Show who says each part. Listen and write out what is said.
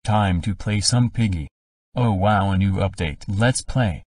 Speaker 1: time to play some piggy. Oh wow, a new update. Let's play.